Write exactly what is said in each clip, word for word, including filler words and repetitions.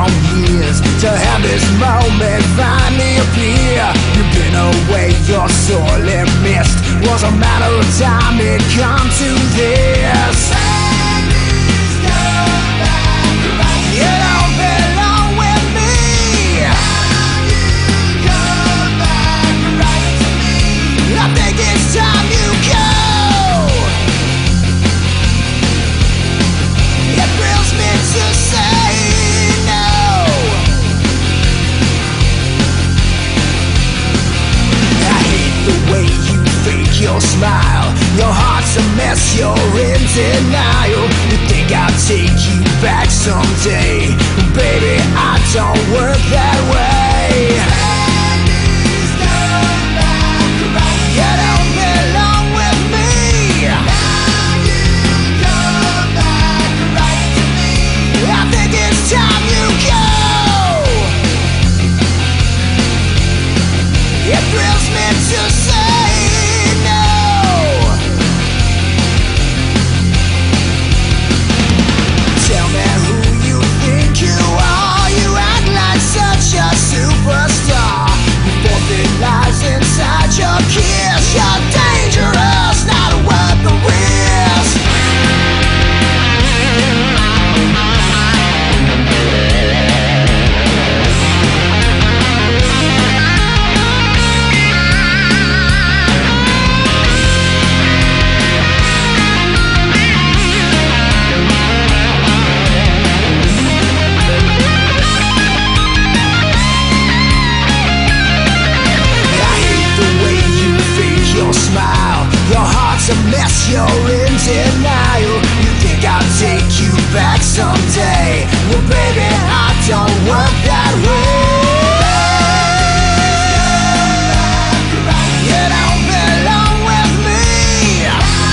long years to have this moment finally appear. You've been away, you're sorely missed. Was a matter of time it come to this. You don't belong with me. I think it's time you go. It thrills me to say no. I hate the way you fake your smile. Your heart's a mess, you're in denial. You think I'll take you back someday. Baby, I don't work that way. You don't belong with me. I think it's time you go. It thrills me to say no. Tell me who you think you are. You act like such a superstar. Your forfeit lies inside your kiss. You're dangerous, not worth the risk. Your heart's a mess, you're in denial. You think I'll take you back someday. Well baby, I don't work that way. You don't belong with me.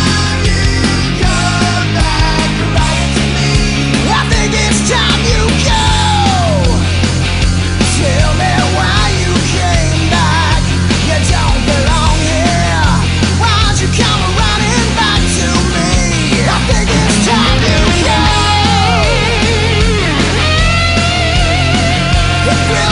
I think it's time you go. Tell me why you came back. You don't belong here. Why'd you come running back to me? I think it's time you go. It